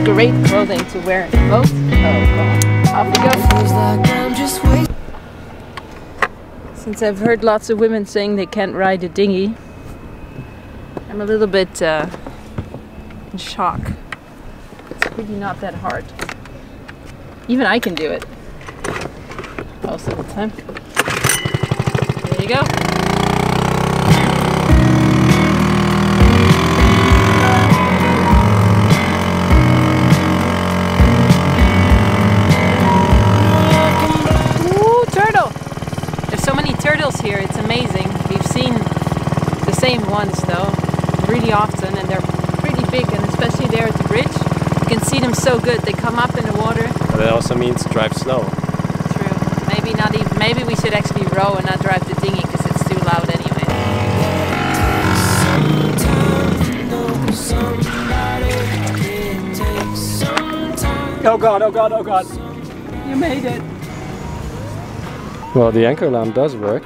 great clothing to wear in a boat. Oh god. Off we go. Since I've heard lots of women saying they can't ride a dinghy, I'm a little bit in shock. It's really not that hard. Even I can do it. Most of the time. There you go. Ooh, turtle! There's so many turtles here, it's amazing. We've seen the same ones though, really often, and they're pretty big, and especially there at the bridge. You can see them so good, they come up in the water. But that also means drive slow. True. Maybe not even, maybe we should actually row and not drive the dinghy because it's too loud anyway. Oh god, oh god, oh god. You made it. Well, the anchor alarm does work.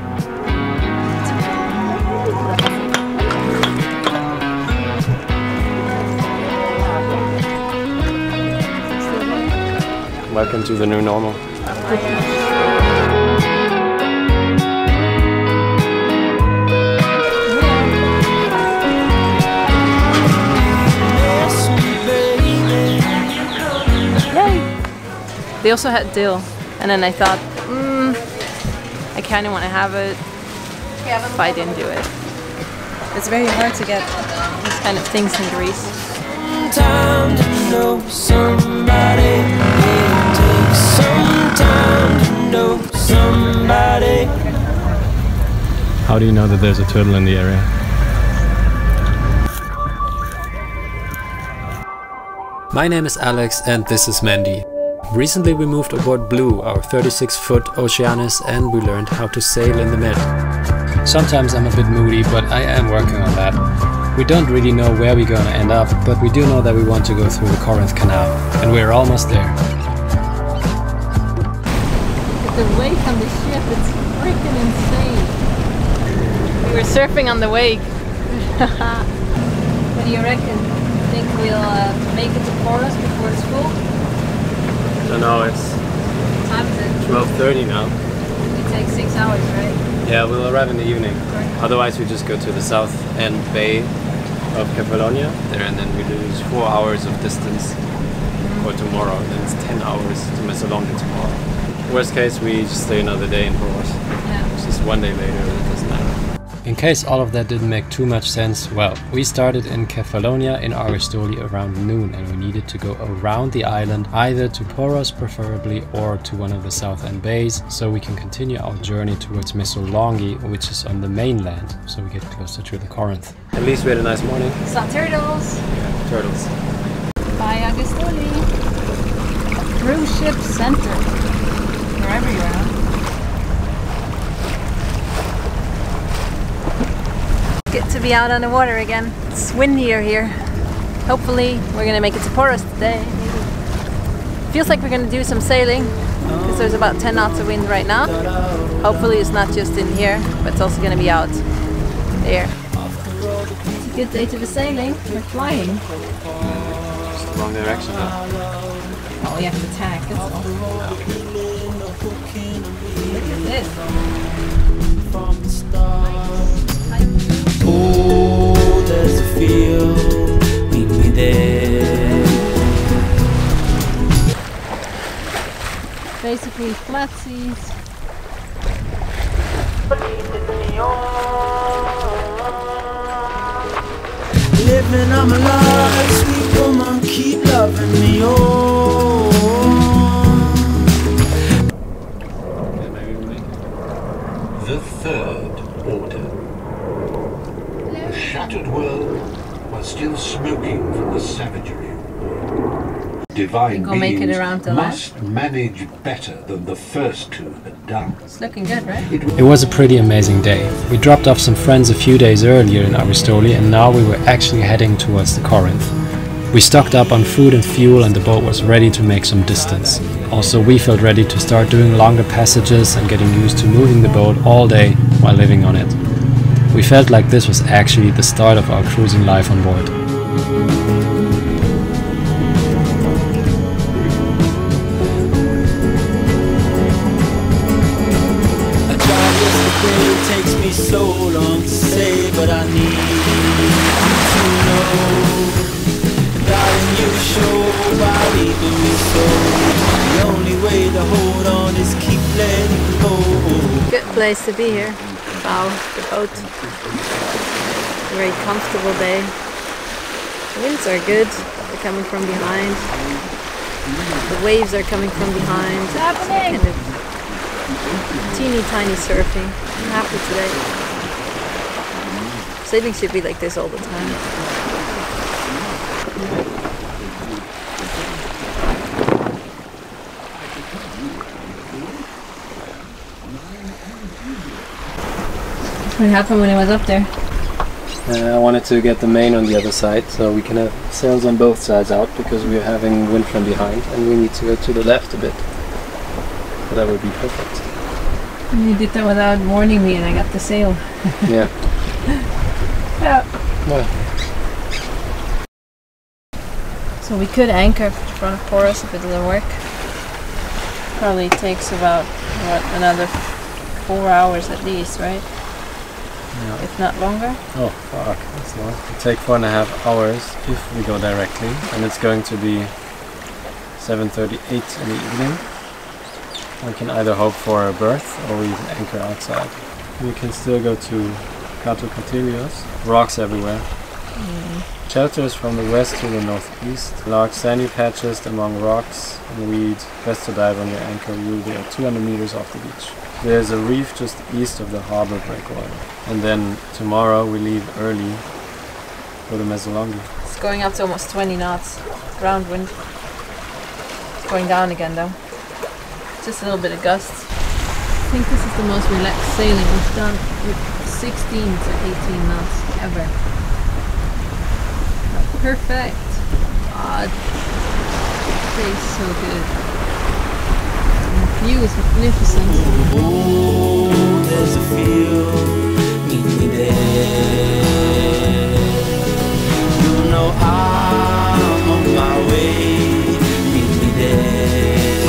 Welcome to the new normal. They also had dill, and then I thought, I kind of want to have it, but I didn't do it. It's very hard to get these kind of things in Greece. Time to know somebody. It takes some time to know somebody. How do you know that there's a turtle in the area? My name is Alex and this is Mandy. Recently we moved aboard Blue, our 36-foot Oceanus, and we learned how to sail in the mid. Sometimes I'm a bit moody, but I am working on that. We don't really know where we're gonna end up, but we do know that we want to go through the Corinth Canal, and we're almost there. Look at the wake on the ship, it's freaking insane. We were surfing on the wake. What do you reckon? Think we'll make it to Paros before the school? I don't know, it's What time is it? 12:30 now. It takes 6 hours, right? Yeah, we'll arrive in the evening. Otherwise we just go to the south end bay of Cephalonia there, and then we lose 4 hours of distance for tomorrow. Then it's 10 hours to Messolonghi tomorrow. Worst case, we just stay another day in Paros. Yeah. It's just one day later, it doesn't matter. In case all of that didn't make too much sense, well, we started in Cephalonia in Argostoli around noon, and we needed to go around the island, either to Paros preferably or to one of the south end bays, so we can continue our journey towards Messolonghi, which is on the mainland, so we get closer to the Corinth. At least we had a nice morning. Saw turtles. Yeah, turtles. By Argostoli. Cruise ship center. They're everywhere. Good to be out on the water again. It's windier here. Hopefully we're gonna make it to Paros today. Feels like we're gonna do some sailing because there's about 10 knots of wind right now. Hopefully it's not just in here, but it's also gonna be out there. It's a good day to be sailing. We're flying. Just the wrong direction now. Oh, you have to tack. That's all. Look at this. Oh, there's a field, meet me there. Basically flat seas. Living on my life, sweet woman, keep loving me, oh. The third order. The shattered world was still smoking from the savagery of war. Divine We'll make it beings around the must manage better than the first two had done. It's looking good, right? It was a pretty amazing day. We dropped off some friends a few days earlier in Argostoli, and now we were actually heading towards the Corinth. We stocked up on food and fuel, and the boat was ready to make some distance. Also, we felt ready to start doing longer passages and getting used to moving the boat all day while living on it. We felt like this was actually the start of our cruising life on board. It takes me so long to say, but I need to know. Darling, you show by leaving me so. The only way to hold on is keep letting go. Good place to be here. Wow, the boat. Very comfortable day. The winds are good. They're coming from behind. The waves are coming from behind. What's happening? Kind of teeny tiny surfing. I'm happy today. Sailing should be like this all the time. What happened when I was up there? I wanted to get the main on the other side so we can have sails on both sides out because we're having wind from behind and we need to go to the left a bit. So that would be perfect. You did that without warning me and I got the sail. Yeah. Yeah. Well. So we could anchor in front of Porus if it doesn't work. Probably takes about, what, another 4 hours at least, right? Yeah. If not longer. Oh fuck, that's long. It'll take 4.5 hours if we go directly, and it's going to be 7:38 in the evening. We can either hope for a berth or we can anchor outside. We can still go to Kato Katilios. Rocks everywhere. Shelters from the west to the northeast. Large sandy patches among rocks and weeds. Best to dive on your anchor. You'll be at 200 meters off the beach. There's a reef just east of the harbor breakwater. And then tomorrow we leave early for the Messolonghi. It's going up to almost 20 knots. Ground wind. It's going down again though. Just a little bit of gusts. I think this is the most relaxed sailing we've done with 16 to 18 knots ever. Perfect. God. Tastes so good. And the view is magnificent. Oh, there's a field, meet me there. You know I'm on my way, meet me there.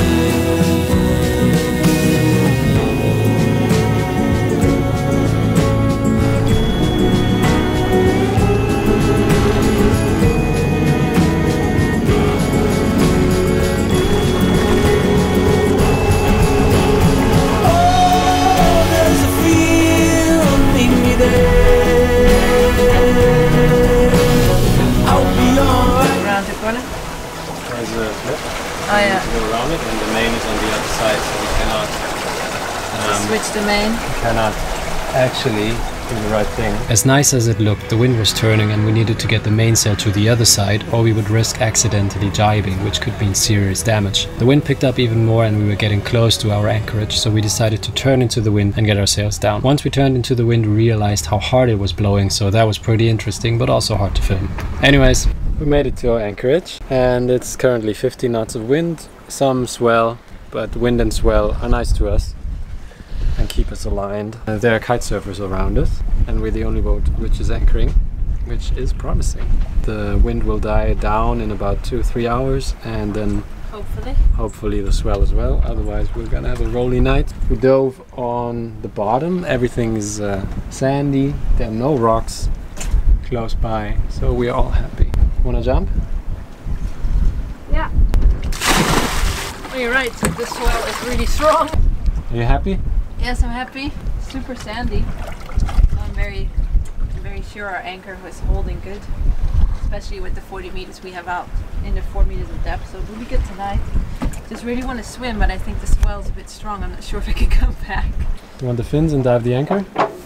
There's a lip. Oh yeah. To go around it, and the main is on the other side, so we cannot Switch the main. actually do the right thing. As nice as it looked, the wind was turning and we needed to get the mainsail to the other side or we would risk accidentally jibing, which could mean serious damage. The wind picked up even more and we were getting close to our anchorage, so we decided to turn into the wind and get our sails down. Once we turned into the wind, we realized how hard it was blowing, so that was pretty interesting but also hard to film. Anyways, We made it to our anchorage and it's currently 50 knots of wind, some swell, but wind and swell are nice to us and keep us aligned. There are kite surfers around us and we're the only boat which is anchoring, which is promising. The wind will die down in about 2-3 hours and then hopefully the swell as well, otherwise we're gonna have a rolly night. We dove on the bottom, everything is sandy, there are no rocks close by, so we're all happy. Wanna jump? Yeah. Oh, you're right, the swell is really strong. Are you happy? Yes, I'm happy. Super sandy. I'm very sure our anchor was holding good, especially with the 40 meters we have out in the 4 meters of depth, so it'll be good tonight. Just really want to swim, but I think the swell's a bit strong. I'm not sure if I can come back. You want the fins and dive the anchor?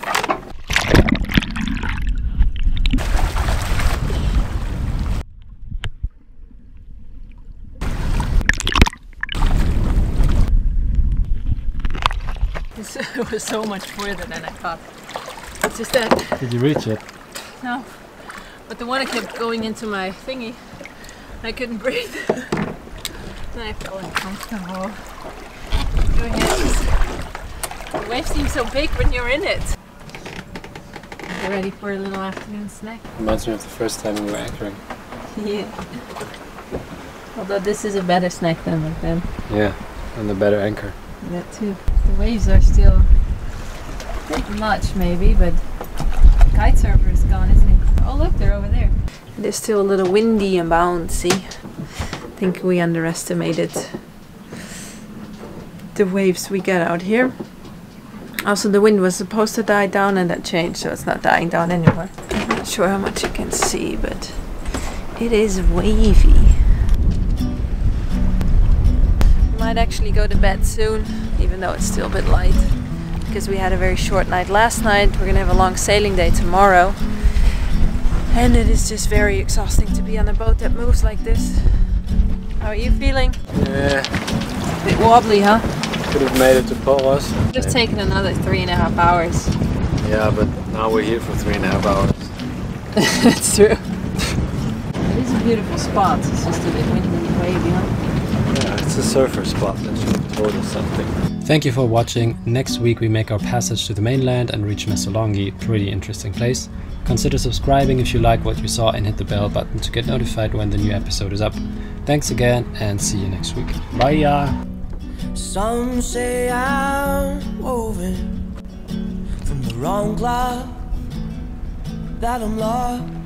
This was so much further than I thought. It's just that... Did you reach it? No. But the water kept going into my thingy. I couldn't breathe. Then I felt uncomfortable. Doing it. The waves seem so big when you're in it. Get ready for a little afternoon snack. Reminds me of the first time we were anchoring. Yeah. Although this is a better snack than back then. Yeah, and the better anchor. That too. The waves are still bit much maybe, but the kite surfer is gone, isn't it? Oh look, they're over there. It is still a little windy and bouncy. I think we underestimated the waves we get out here. Also, the wind was supposed to die down and that changed, so it's not dying down anymore. I'm not sure how much you can see, but it is wavy. We might actually go to bed soon, even though it's still a bit light, because we had a very short night last night. We're gonna have a long sailing day tomorrow, and it is just very exhausting to be on a boat that moves like this. How are you feeling? Yeah. A bit wobbly, huh? Could have made it to Patras. It would have taken another 3.5 hours. Yeah, but now we're here for 3.5 hours. That's true. It is a beautiful spot. It's just a bit windy and wavy, huh? Yeah, it's a surfer spot that should have told us something. Thank you for watching. Next week we make our passage to the mainland and reach Messolonghi, pretty interesting place. Consider subscribing if you like what you saw and hit the bell button to get notified when the new episode is up. Thanks again and see you next week. Bye! Some say I'm woven from the wrong cloth, that I'm lost